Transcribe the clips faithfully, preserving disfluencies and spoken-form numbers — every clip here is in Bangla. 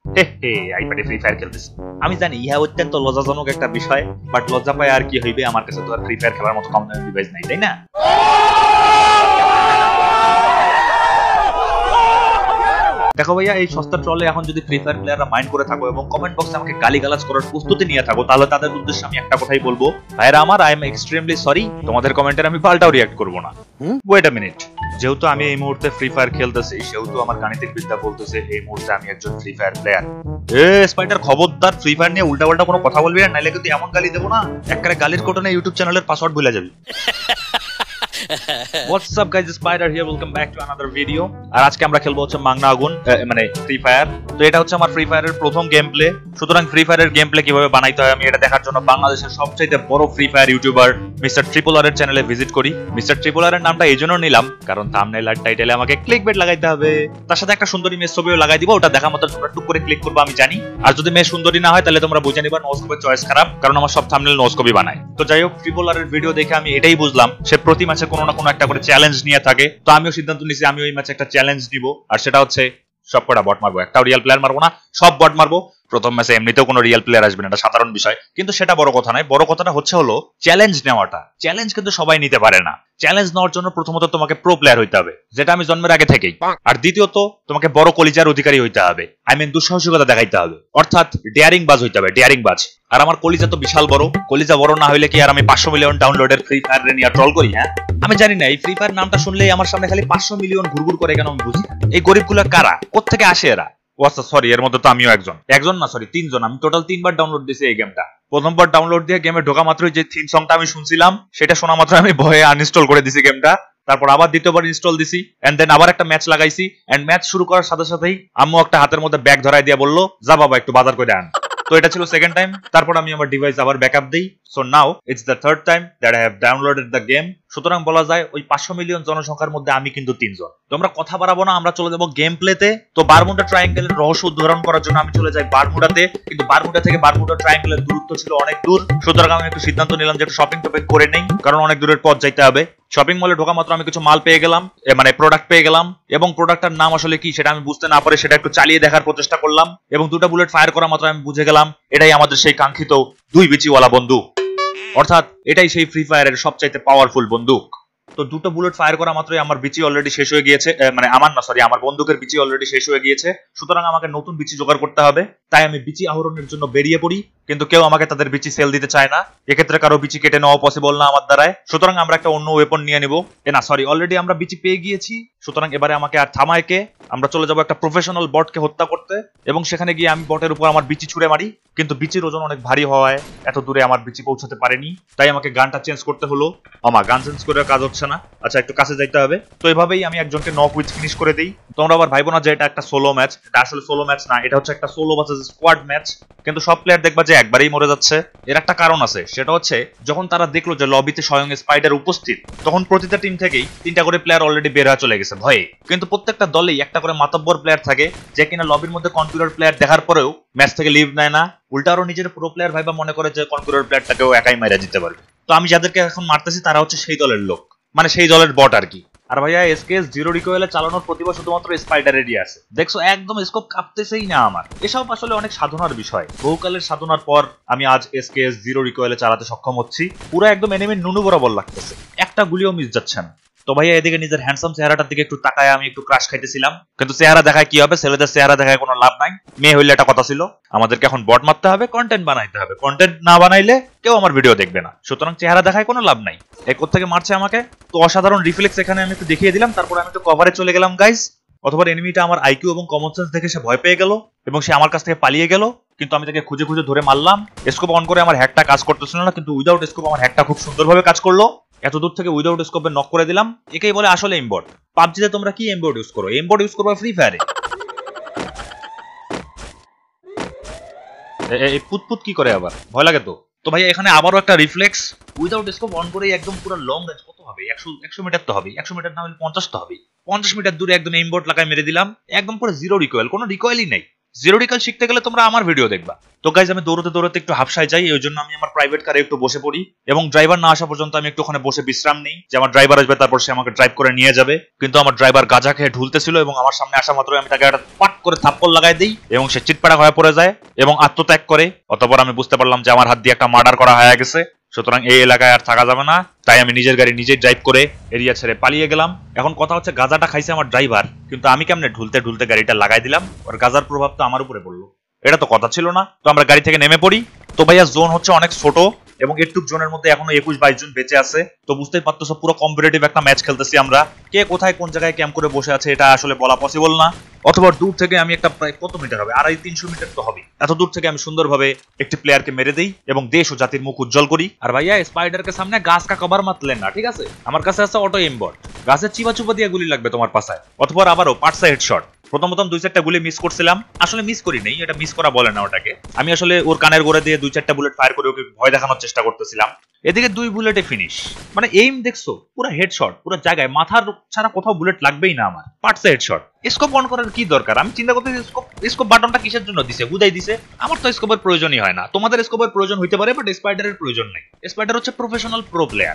হে হে আইপ্যাডে ফ্রি ফায়ার খেলতেছি। আমি জানি ইহা অত্যন্ত লজ্জাজনক একটা বিষয়, বাট লজ্জা পায় আর কি হইবে, আমার কাছে তো আর ফ্রি ফায়ার খেলার মতো কম দামি ডিভাইস নাই, তাই না? দেখো ভাইয়া, এই সস্তা ট্রলে এখন যদি ফ্রি ফায়ার প্লেয়াররা মাইন্ড করে থাকো এবং কমেন্ট বক্সে আমাকে গালিগালাজ করার প্রস্তুতি নিয়ে থাকো, তাহলে তাদের উদ্দেশ্যে আমি একটা কথাই বলবো, ভাইরা আমার, আই এম এক্সট্রিমলি সরি, তোমাদের কমেন্টের আমি পাল্টাও রিঅ্যাক্ট করব না। ওয়েট আ মিনিট, যেহেতু আমি এই মুহূর্তে ফ্রি ফায়ার খেলতেছি, সেহেতু আমার গাণিতিক বিদ্যা বলতেছে এই মুহূর্তে আমি একজন ফ্রি ফায়ার প্লেয়ার। এ স্পাইডার, খবরদার ফ্রি ফায়ার নিয়ে উল্টাপাল্টা কোনো কথা বলবি না, নাইলে কিন্তু এমন গালি দেবো না, একবারে গালির কোটনে ইউটিউব চ্যানেলের পাসওয়ার্ড ভুলে যাবি। What's up guys, Spider here, welcome back to another video. আর আজকে আমরা খেলবো হচ্ছে মাংনা আগুন, মানে ফ্রি ফায়ার। তো এটা হচ্ছে আমার ফ্রি ফায়ারের প্রথম গেম প্লে। সুতরাং ফ্রি ফায়ারের গেম প্লে কিভাবে বানাইতে হয় আমি এটা দেখার জন্য বাংলাদেশের সবচেয়ে বড় free fire YouTuber mister triple R এর চ্যানেলে ভিজিট করি। মিস্টার ট্রিপল আর এর নামটা এই জন্য নিলাম কারণ থাম্বনেল আর টাইটেলে আমাকে ক্লিকবেট লাগাইতে হবে, তার সাথে একটা সুন্দরী মেয়ে ছবিও লাগাই দিব, ওটা দেখা মতো তোমরা টুক করে ক্লিক করবে আমি জানি। আর যদি মেয়ে সুন্দরী না হয় তাহলে তোমরা বুঝে নিবা নোস্কোপের চয়েস খারাপ, কারণ আমার সব থাম্বনেল নোস্কোপই বানায়। তো যাই হোক, ট্রিপল আর এর ভিডিও দেখে আমি এটাই বুঝলাম সে প্রতি ম্যাচে কোনো না কোনো একটা করে চ্যালেঞ্জ নিয়ে থাকে। তো আমিও সিদ্ধান্ত নিয়েছি আমি ওই ম্যাচে একটা চ্যালেঞ্জ নিব, আর সেটা হচ্ছে সব কটা বট মারবো, একটাও রিয়েল প্লেয়ার মারবো না, সব বট মারবো। প্রথম ম্যাচে এমনিতেও কোনো রিয়েল প্লেয়ার আসবে না, এটা সাধারণ বিষয়, কিন্তু সেটা বড় কথা নয়। বড় কথাটা হচ্ছে হলো চ্যালেঞ্জ নেওয়াটা। চ্যালেঞ্জ কিন্তু সবাই নিতে পারে না। চ্যালেঞ্জ নেওয়ার জন্য প্রথমত তোমাকে প্রো প্লেয়ার হইতে হবে, যেটা আমি জন্মের আগে থেকেই। আর দ্বিতীয়ত তোমাকে বড় কলিজার অধিকারী হইতে হবে, আই মিন দুঃসাহসিকতা দেখাইতে হবে, অর্থাৎ ডেয়ারিং বাজ হইতে হবে, ডেয়ারিং বাজ। আর আমার কলিজা তো বিশাল বড়, কলিজা বড় না হইলে কি আর আমি পাঁচশো মিলিয়ন ডাউনলোডের ফ্রি ফায়ার নিয়ে ট্রল করি? হ্যাঁ, আমি জানি না এই ফ্রি ফায়ার নামটা শুনলেই আমার সামনে খালি পাঁচশো মিলিয়ন ঘুরঘুর করে, কেন আমি বুঝি। এই গরিবগুলা কারা, কোত্থেকে আসে এরা? ও আচ্ছা সরি, এর মধ্যে তো আমিও একজন একজন না সরি তিনজন। আমি টোটাল তিনবার ডাউনলোড দিয়েছি এই গেমটা। প্রথমবার ডাউনলোড দিয়ে গেমে ঢোকা মাত্রই যে থিম সংটা আমি শুনছিলাম, সেটা শোনা মাত্র আমি ভয়ে আনইনস্টল করে দিছি গেমটা। তারপর আবার দ্বিতীয়বার ইনস্টল দিছি, এন্ড দেন আবার একটা ম্যাচ লাগাইছি, এন্ড ম্যাচ শুরু করার সাথে সাথেই আম্মু একটা হাতের মধ্যে ব্যাগ ধরাই দিয়ে বললো, যা বাবা একটু বাজার করে আন। তো এটা ছিল সেকেন্ড টাইম। তারপর আমি আমার ডিভাইস আবার ব্যাকআপ দেই। So now it's the third time that I have downloaded the game. সুতরাং বলা যায় ওই পাঁচশো মিলিয়ন জনসংখ্যার মধ্যে আমি কিন্তু তিনজন। তোমরা কথা বাড়াবো না, আমরা চলে যাবো গেম প্লেতে। তো বারমুডা ট্রায়াঙ্গেলের রহস্য উদ্ঘাটন করার জন্য আমি চলে যাই বারমুডাতে, কিন্তু বারমুডা থেকে বারমুডা ট্রায়াঙ্গেলের দূরত্ব ছিল অনেক দূর। সুতরাং আমি একটু সিদ্ধান্ত নিলাম যে একটু শপিং টপিং করে নেই, কারণ অনেক দূরের পথ যাইতে হবে। শপিং মলে ঢোকা মাত্র আমি কিছু মাল পেয়ে গেলাম, মানে প্রোডাক্ট পেয়ে গেলাম, এবং প্রোডাক্টটার নাম আসলে কি সেটা আমি বুঝতে না পারে সেটা একটু চালিয়ে দেখার প্রচেষ্টা করলাম, এবং দুটো বুলেট ফায়ার করা মাত্র আমি বুঝে গেলাম এটাই আমাদের সেই কাঙ্ক্ষিত দুই বিচিওয়ালা বন্দুক, অর্থাৎ এটাই সেই ফ্রি ফায়ারের সবচাইতে পাওয়ারফুল বন্দুক। তো দুটো বুলেট ফায়ার করা মাত্রই আমার বিচি অলরেডি শেষ হয়ে গিয়েছে, মানে আমার না সরি আমার বন্দুকের বিচি অলরেডি শেষ হয়ে গিয়েছে। সুতরাং আমাকে নতুন বিচি জোগাড় করতে হবে। তাই আমি বিচি আহরণের জন্য বেরিয়ে পড়ি, কিন্তু কেউ আমাকে তাদের বিচি সেল দিতে চায় না। এক্ষেত্রে কারো বিচি কেটে নেওয়া পসিবল না আমার দ্বারায়। সুতরাং আমরা একটা অন্য ওয়েপন নিয়ে নিব। এ না সরি, অলরেডি আমরা বিচি পেয়ে গিয়েছি। সুতরাং এবারে আমাকে আর থামায় কে, আমরা চলে যাবো একটা প্রফেশনাল বটকে হত্যা করতে, এবং সেখানে গিয়ে আমি বটের উপর আমার বিচি ছুড়ে মারি। কিন্তু বিচির ওজন অনেক ভারী হওয়ায় এত দূরে আমার বিচি পৌঁছাতে পারেনি, তাই আমাকে গানটা চেঞ্জ করতে হলো। আমার গান চেঞ্জ করে কাজ হচ্ছে না, আচ্ছা একটু কাছে যাইতে হবে। তো এভাবেই আমি একজনকে নক উইথ ফিনিশ করে দিই। তোমরা আবার ভাইবো না যে এটা একটা সোলো ম্যাচ, এটা আসলে সোলো ম্যাচ না, এটা হচ্ছে একটা সোলো ভার্সেস স্কোয়াড ম্যাচ। কিন্তু সব প্লেয়ার দেখবা যে একবারেই মরে যাচ্ছে। এর একটা কারণ আছে, সেটা হচ্ছে যখন তারা দেখলো যে লবিতে স্বয়ং স্পাইডার উপস্থিত, তখন প্রতিটা টিম থেকেই তিনটা করে প্লেয়ার অলরেডি বের হয়ে চলে গেছে ভয়ে। কিন্তু প্রত্যেকটা দলেই একটা করে মাতব্বর প্লেয়ার থাকে, যে কিনা লবির মধ্যে কনকুরার প্লেয়ার দেখার পরেও ম্যাচ থেকে লিভ নেয় না, উল্টা আরো নিজের প্রো প্লেয়ার ভাইবা মনে করে যে কনকুরার প্লেয়ারটাকেও একাই মাইরা দিতে পারবে। তো আমি যাদেরকে এখন মারতেছি তারা হচ্ছে সেই দলের লোক, মানে সেই দলের বট আর কি। আর ভাইয়া এসকেএস জিরো রিকয়েলে চালানোর প্রতিভা শুধুমাত্র স্পাইডারেরই আছে। দেখছো একদম স্কোপ কাঁপতেছেই না আমার। এসব আসলে অনেক সাধনার বিষয়, বহুকালের সাধনার পর আমি আজ এসকেএস জিরো রিকয়েলে চালাতে সক্ষম হচ্ছি। পুরো একদম এনিমির নুনু বরাবর লাগতেছে, একটা গুলিও মিস যাচ্ছে না। তো ভাইয়া এদিকে নিজের হ্যান্ডসাম চেহারাটার দিকে একটু তাকায় আমি একটু ক্রাশ খাইতেছিলাম, কিন্তু চেহারা দেখায় কি হবে, ছেলেদের চেহারা দেখায় কোনো লাভ নাই। মেয়ে হইলে একটা কথা ছিল, আমাদেরকে এখন বট মারতে হবে, কন্টেন্ট বানাইতে হবে। কন্টেন্ট না বানাইলে কেউ আমার ভিডিও দেখবে না, সুতরাং চেহারা দেখায় কোনো লাভ নাই। এক থেকে মারছে আমাকে, তো অসাধারণ রিফ্লেক্স এখানে আমি একটু দেখিয়ে দিলাম। তারপর আমি একটু কভারে চলে গেলাম গাইস। অথবা এনিমিটা আমার আইকিউ এবং কমন সেন্স দেখে সে ভয় পেয়ে গেল এবং সে আমার কাছ থেকে পালিয়ে গেল, কিন্তু আমি তাকে খুঁজে খুঁজে ধরে মারলাম। স্কোপ অন করে আমার হ্যাকটা কাজ করতেছিল না, কিন্তু উইদাউট স্কোপ আমার হ্যাকটা খুব সুন্দরভাবে কাজ করলো। এত দূর থেকে উইদাউট স্কোপে নক করে দিলাম। একেই বলে আসলে এমবট। পাবজিতে তোমরা কি এমবট ইউজ করো? এমবট ইউজ করবা ফ্রি ফায়ারে? এই পুতপুত কি করে আবার, ভয় লাগে তো। তো ভাই এখানে আবারও একটা রিফ্লেক্স, উইদাউট স্কোপ অন করে একদম পুরো লং রেঞ্জ, কত হবে, একশো একশো মিটার তো হবে, একশো মিটার না হলে পঞ্চাশ তো হবে, পঞ্চাশ মিটার দূরে একদম এমবট লাগায় মেরে দিলাম, একদম পুরো জিরো রিকয়েল, কোনো রিকয়েলই নেই। জিরো ডিকাল শিখতে গেলে তোমরা আমার ভিডিও দেখবা। তো গাইজ আমি দৌড়তে দৌড়তে একটু হাফসায় যাই, এই জন্য আমি আমার প্রাইভেট কারে একটু বসে পড়ি এবং ড্রাইভার না আসা পর্যন্ত আমি একটু ওখানে বসে বিশ্রাম নিই, যে আমার ড্রাইভার আসবে তারপর সে আমাকে ড্রাইভ করে নিয়ে যাবে। কিন্তু আমার ড্রাইভার গাঁজা খেয়ে ঢুলতেছিল এবং আমার সামনে আসা মাত্রই আমি তাকে একটা পাট করে থাপ্পড় লাগাই দিই এবং সে চিৎপাড়া হয়ে পড়ে যায় এবং আত্মত্যাগ করে। অতঃপর আমি বুঝতে পারলাম যে আমার হাত দিয়ে একটা মার্ডার করা হয়ে গেছে, সুতরাং এই এলাকায় আর থাকা যাবে না। তাই আমি নিজের গাড়ি নিজেই ড্রাইভ করে এরিয়া ছেড়ে পালিয়ে গেলাম। এখন কথা হচ্ছে গাঁজাটা খাইছে আমার ড্রাইভার, কিন্তু আমি কেমনে ঢুলতে ঢুলতে গাড়িটা লাগাই দিলাম, আর গাঁজার প্রভাব তো আমার উপরে পড়লো, এটা তো কথা ছিল না। তো আমরা গাড়ি থেকে নেমে পড়ি। তো ভাইয়া জোন হচ্ছে অনেক ছোট এবং একটুক জোনের মধ্যে এখনো একুশ বাইশ জন বেঁচে আছে। তো বুঝতেই পারতেছো পুরো কম্পিটিটিভ একটা ম্যাচ খেলতেছি আমরা। কে কোথায় কোন জায়গায় ক্যাম্প করে বসে আছে এটা আসলে বলা পসিবল না। অথবা দূর থেকে আমি একটা প্রায় কত মিটার হবে, আড়াই তিনশো মিটার তো হবে, এত দূর থেকে আমি সুন্দরভাবে একটি প্লেয়ারকে মেরে দেই এবং দেশ ও জাতির মুখ উজ্জ্বল করি। আর ভাইয়া স্পাইডারকে সামনে গাছ কা কভার মাতলেন না, ঠিক আছে? আমার কাছে আছে অটো এমবট, গাছের চিপা চুপা দিয়ে গুলি লাগবে তোমার পাশায়। অথবা আবারও পার্টসা হেডশট। প্রথম প্রথম দুই চারটা গুলি মিস করছিলাম, আসলে মিস করি নেই, এটা মিস করা বলে না ওটাকে। আমি আসলে ওর কানের গোড়া দিয়ে দুই চারটা বুলেট ফায়ার করে ওকে ভয় দেখানোর চেষ্টা করতেছিলাম। এদিকে দুই বুলেটে ফিনিশ, মানে এইম দেখছো পুরো হেডশট, পুরো জায়গায় মাথার ছাড়া কোথাও বুলেট লাগবেই না আমার। পার্টসা হেডশট। স্কোপ অন করার কি দরকার? আমি চিন্তা করতেছি স্কোপ স্কোপ বাটনটা কিসের জন্য দিছে, বুঝাই দিছে। আমার তো স্কোপের প্রয়োজনই হয় না, তোমাদের স্কোপের প্রয়োজন হইতে পারে, বাট স্পাইডারের প্রয়োজন নাই। স্পাইডার হচ্ছে প্রফেশনাল প্রো প্লেয়ার।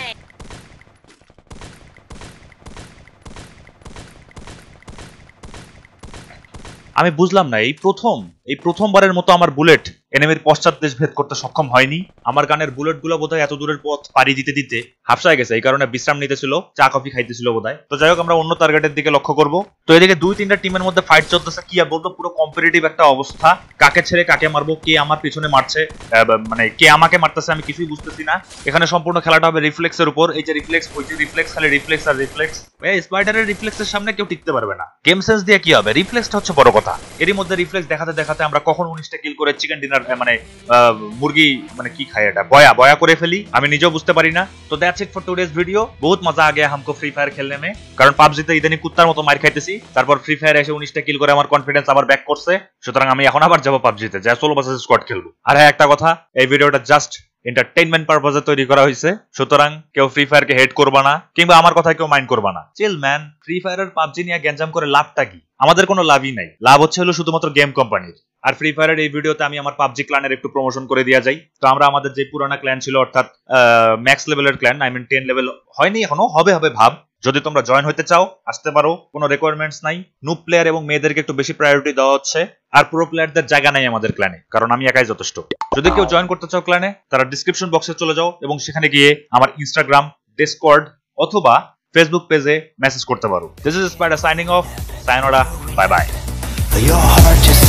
আমি বুঝলাম না, এই প্রথম এই প্রথমবারের মতো আমার বুলেট এনিমির পশ্চাৎ দেশ ভেদ করতে সক্ষম হয়নি। আমার গানের বুলেট গুলো বোধহয় এত দূরের পথ পাড়ি দিতে দিতে হাফসায় গেছে, এই কারণে বিশ্রাম নিতেছিল, চা কফি খাইতেছিল বোধহয়। তো যাই হোক, আমরা অন্য টার্গেটের দিকে লক্ষ্য করব। তো এদিকে দুই তিনটা টিমের মধ্যে ফাইট চলতেছে, কি আর বলতো, পুরো কম্পিটিটিভ একটা অবস্থা। কাকে ছেড়ে কাকে মারবো, কে আমার পিছনে মারছে, মানে কে আমাকে মারতেছে আমি কিছুই বুঝতেছি না। এখানে সম্পূর্ণ খেলাটা হবে রিফ্লেক্সের উপর। এই যে রিফ্লেক্স, ওই যে রিফ্লেক্স, খালি রিফ্লেক্স আর রিফ্লেক্স। এই স্পাইডারের রিফ্লেক্সের সামনে কেউ টিকতে পারবে না। গেম সেন্স দিয়ে কি হবে, রিফ্লেক্সটা হচ্ছে বড় কথা। এরই মধ্যে রিফ্লেক্স দেখাতে দেখাতে আমরা কখন উনিশটা কিল করে চিকেন ডিনার মানে মুরগি মানে কি খাই এটা বয়া বয়া করে ফেলি, আমি নিজেও বুঝতে পারি না। তো that's it for today's video. বহুত মজা আ গয়া हमको ফ্রি ফায়ার খেলনে মে, কারণ পাবজিতে ইদানি কুত্তার মতো মার খাইতেছি, তারপর ফ্রি ফায়ার এসে উনিশটা কিল করে আমার কনফিডেন্স আবার ব্যাক করছে। সুতরাং আমি এখন আবার যাবো পাবজিতে, যা সোলো ভার্সেস স্কোয়াড খেলবো। আর হ্যাঁ, একটা কথা, এই ভিডিওটা জাস্ট এন্টারটেইনমেন্ট পারপাসে তৈরি করা হয়েছে, সুতরাং কেউ ফ্রি ফায়ারকে হেট করবা না, কিংবা আমার কথা কেউ মাইন্ড করবা না। চিল ম্যান, ফ্রি ফায়ার আর পাবজি নিয়ে গ্যাঞ্জাম করে লাভটা কি? আমাদের কোনো লাভই নাই, লাভ হচ্ছে হলো শুধুমাত্র গেম কোম্পানির। আর ফ্রি ফায়ারের এই ভিডিওতে আমি আমার পাবজি ক্ল্যানের একটু প্রমোশন করে দেওয়া যাই। তো আমরা আমাদের যে পুরানা ক্ল্যান ছিল, অর্থাৎ ম্যাক্স লেভেলের clan, I mean ten level হয়নি এখনো, হবে হবে ভাব। যদি তোমরা জয়েন হতে চাও আসতে পারো, কোনো রিকোয়ারমেন্টস নাই। নুব প্লেয়ার এবং মেয়েদেরকে একটু বেশি প্রায়োরিটি দেওয়া হচ্ছে, আর প্রো প্লেয়ারদের জায়গা নাই আমাদের ক্ল্যানে, কারণ আমি একাই যথেষ্ট। যদি কেউ জয়েন করতে চাও ক্ল্যানে, তারা ডিসক্রিপশন বক্সে চলে যাও এবং সেখানে গিয়ে আমার ইনস্টাগ্রাম, ডিসকর্ড অথবা ফেসবুক পেজে মেসেজ করতে পারো। This is Spider signing off. সায়নোরা, বাই বাই।